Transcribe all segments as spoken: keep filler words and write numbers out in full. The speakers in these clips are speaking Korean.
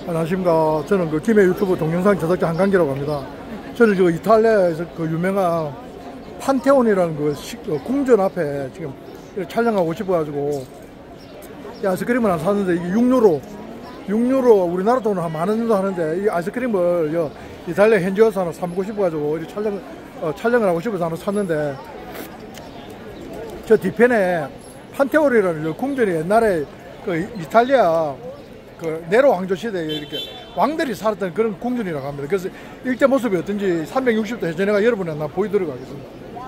안녕하십니까. 저는 그 김해 유튜브 동영상 제작자 한강기라고 합니다. 저는 그 이탈리아에서 그 유명한 판테온이라는 그, 시, 그 궁전 앞에 지금 촬영하고 싶어가지고 이 아이스크림을 하나 샀는데 이게 육 유로 육 유로 우리나라 돈은 한 만 원 정도 하는데 이 아이스크림을 여, 이탈리아 현지 와서 하나 사 먹고 싶어가지고 이 촬영, 어, 촬영을 하고 싶어서 하나 샀는데 저 뒤편에 판테온이라는 궁전이 옛날에 그 이탈리아 그 네로 왕조 시대에 이렇게 왕들이 살았던 그런 궁전이라고 합니다. 그래서 일대 모습이 어떤지 삼백육십 도 회전해가 여러분에 나 보여드리도록 하겠습니다.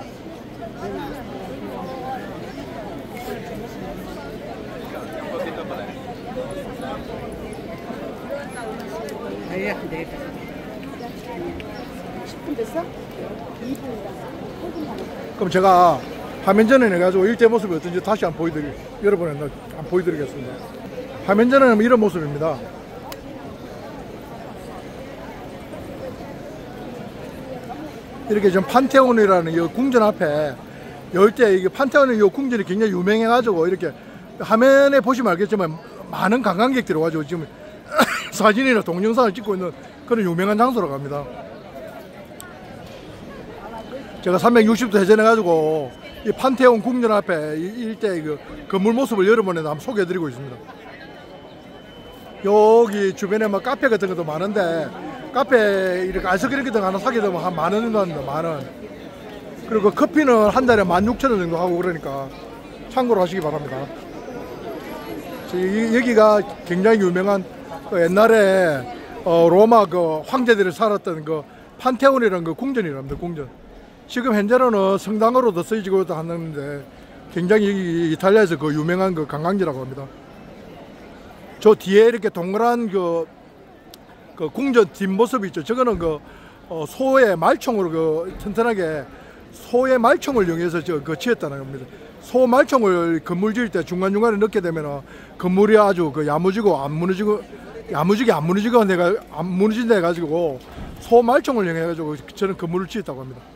십 분 됐어? 이 분이다. 그럼 제가 화면 전환해 가지고 일대 모습이 어떤지 다시 한번 보여드리 여러분에 나 한번 보여드리겠습니다. 화면 전환은 이런 모습입니다. 이렇게 좀 판테온이라는 이 궁전 앞에 열대 이게 판테온의 이 궁전이 굉장히 유명해가지고 이렇게 화면에 보시면 알겠지만 많은 관광객들이 와가지고 지금 사진이나 동영상을 찍고 있는 그런 유명한 장소라고 합니다. 제가 삼백육십 도 회전해가지고 이 판테온 궁전 앞에 이 일대 그 건물 모습을 여러분에 한번 소개해드리고 있습니다. 여기 주변에 막 카페 같은 것도 많은데 카페 이렇게 아이스크림 같은 거 하나 사게 되면 한 만 원 정도 합니다. 만 원. 그리고 커피는 한 달에 만 육천 원 정도 하고 그러니까 참고로 하시기 바랍니다. 여기가 굉장히 유명한 그 옛날에 어 로마 그 황제들이 살았던 그 판테온이라는 그 궁전이랍니다. 궁전. 지금 현재로는 성당으로도 쓰이고 하는데 굉장히 여기 이탈리아에서 그 유명한 그 관광지라고 합니다. 저 뒤에 이렇게 동그란 그, 그 궁전 뒷모습이 있죠. 저거는 그 어, 소의 말총으로 그 튼튼하게 소의 말총을 이용해서 저 그 지었다는 겁니다. 소 말총을 건물 지을 때 중간중간에 넣게 되면 건물이 아주 그 야무지고 안 무너지고 야무지게 안 무너지고 내가 안 무너진다 해가지고 소 말총을 이용해가지고 저는 건물을 지었다고 합니다.